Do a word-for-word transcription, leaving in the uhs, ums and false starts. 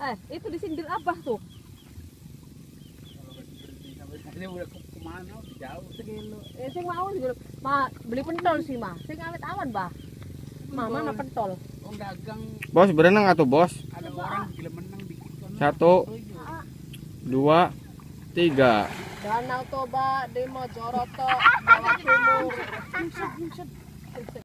Eh, itu disindir Abah tuh. Ini udah ke kemana? Udah jauh. Segini. Eh, sing mau juga. Ma, beli pentol sih, mah. Sing awet awan, Bah. Ma, mana pentol? Oh, dagang. Bos berenang atau bos? Ada orang gila menang dikit kono. Satu, dua, tiga. Danau Toba, Demo Joroto, Jawa Timur.